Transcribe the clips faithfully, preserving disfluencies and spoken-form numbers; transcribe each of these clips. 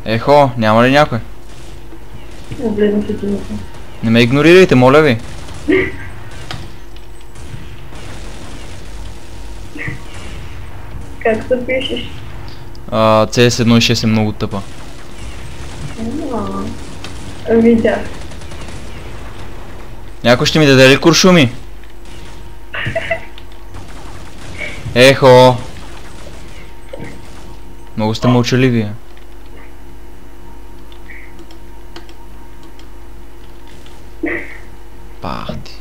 Ехо, няма ли някой? Облезна се тимата. Не ме игнорирайте, моля ви. Как се пишеш? А, Си Ес едно и шест е много тъпа. А, видях. Някой ще ми даде ли куршуми? Ехо! Много сте мълчаливи. Пах ти.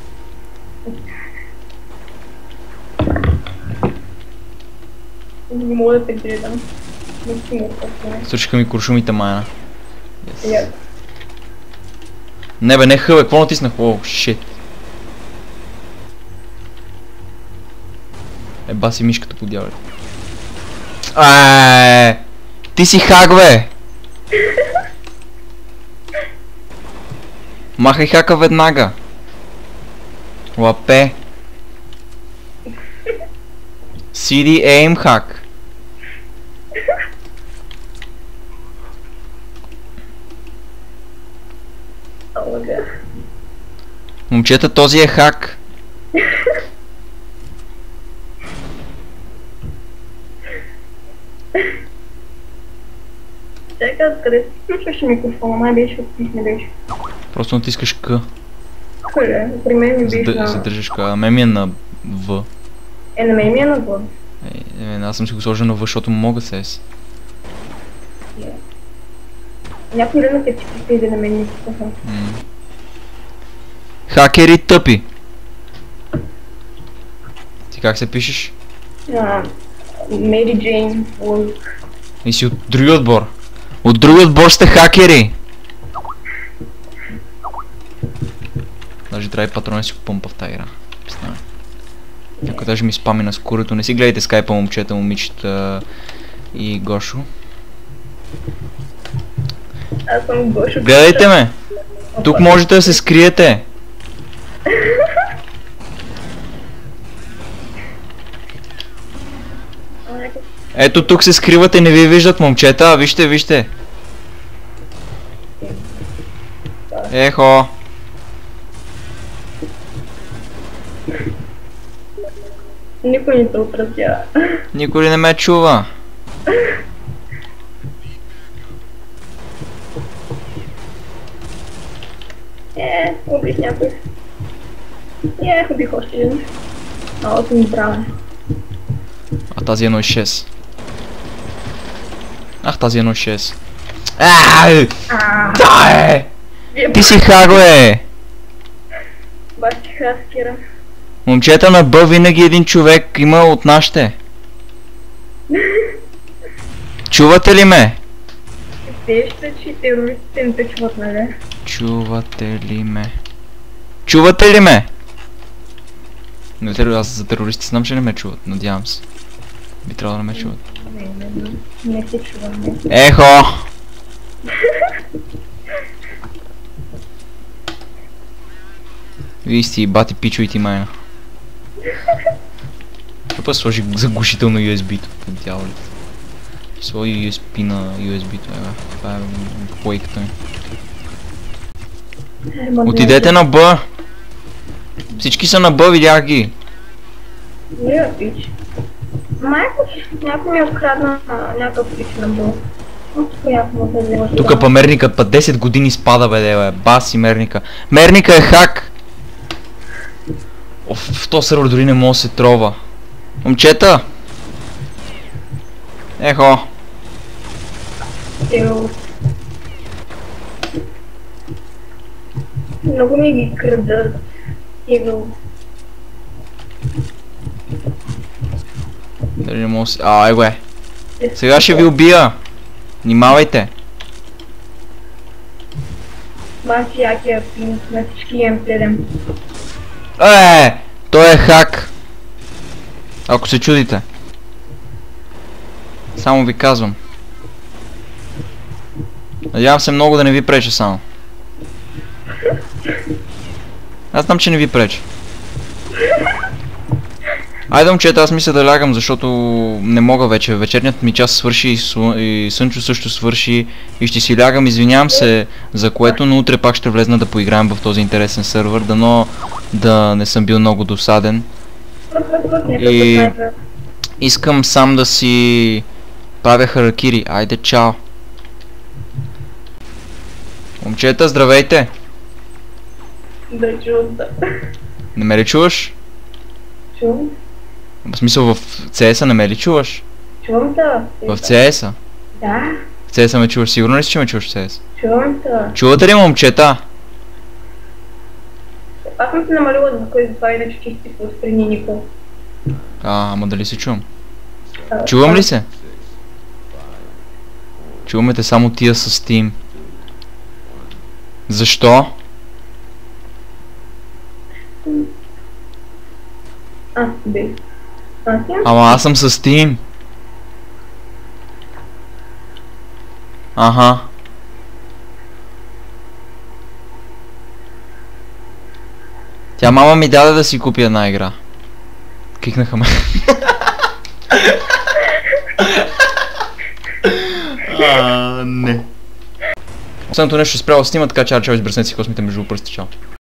Не мога да те гледам. Не си му какво. Случиха ми куршумите, майна. Я. Не бе, не хъбе, какво натиснах? Оу, шит. Е, баси мишката по дяволите. Аааа! Ти си хак, бе! Махай хака веднага! Лапе! Си Ди Aim хак! Ага. Момчета, този е хак! Чакай, къде си включваш микрофона? Май беше отпиш, не беше. Просто натискаш К. Къде? При мен ми беше на... Задържаш К, а мен ми е на В. Е, на мен ми е на В. Е, е, аз съм си го сложил на В, защото мога се еси. Някой ли на теб ти пише на мен микрофона? Хакери тъпи! Ти как се пишеш? Мери Джейн Волк. И си от други отбор. От други отбор сте хакери! Даже трябва и патрони си купам в тази игра. Писнаме. Някой даже ми спами на скурито. Не си гледайте скайпа, момчета, момичета и Гошо. Аз съм Гошо. Гледайте ме! Тук можете да се скриете! Ето тук се скривате, не ви виждат, момчета, вижте, вижте! Ехо! Никой не те отразява. Никой ли не ме чува? Е, убих някой. Е, убих още един. Много съм избрана. А тази едно и шест. Ах, тази едно и шест. Аааа! Да е! Ти си хак, бе! Бащи хаскера. Момчета, на Б винаги един човек има от нашите. Чувате ли ме? Вижте, че терористите не те чуват, нали? Чувате ли ме? Чувате ли ме? Не, терор... аз за терористи знам, че не ме чуват, надявам се. Би трябвало да ме чуват. Не, не, не, не се чуваме. Ехо! Вие сте бати пичо и ти майна. Какво сложи заглушително ю ес би-то по дяволите? Сложи ю ес би на ю ес би-то, ева. Това е плейката ми. Отидете на Б! Всички са на Б, видях ги! Не, пич. Майко, някой ми е открадна някакъв пич на Б. Тука па мерникът па десет години спада, бе, бе, баси мерника. Мерника е хак! Оф, в този сервер дори не мога да се трова. Момчета! Ехо! Ево. Много ми ги крадат. Ево. Дали не мога да се... Ай, бе! Сега ще ви убия! Внимавайте! Бачи якия пинг на всички Ем седем. Е, той е хак! Ако се чудите. Само ви казвам. Надявам се много да не ви преча само. Аз знам, че не ви преча. Айде, момчета, аз мисля да лягам, защото не мога вече. Вечерният ми час свърши и, Слъ... и Слънчо също свърши и ще си лягам. Извинявам се за което, но утре пак ще влезна да поиграем в този интересен сървър, дано да не съм бил много досаден. И искам сам да си правя харакири. Айде, чао. Момчета, здравейте! Да, чувам да. Не ме ли чуваш? Чувам. В смисъл в си ес-а не ме ли чуваш? Чувам да. В си ес-а? Да. В си ес-а ме чуваш? Сигурно ли си, че ме чуваш в си ес? Чувам да. Чувате ли, момчета? Аз съм се намалила звука и затова иначе чисти се възприни никой. А, ама дали се чувам? Чувам ли се? Чуваме те само тия с Steam. Защо? А, бе. Аз имам? Ама аз съм с Steam. Аха. Тя мама ми даде да си купи една игра. Кикнаха ме. А, не. Последното нещо спряло снима, така че арчал избръснете си космите между пръсти, чао.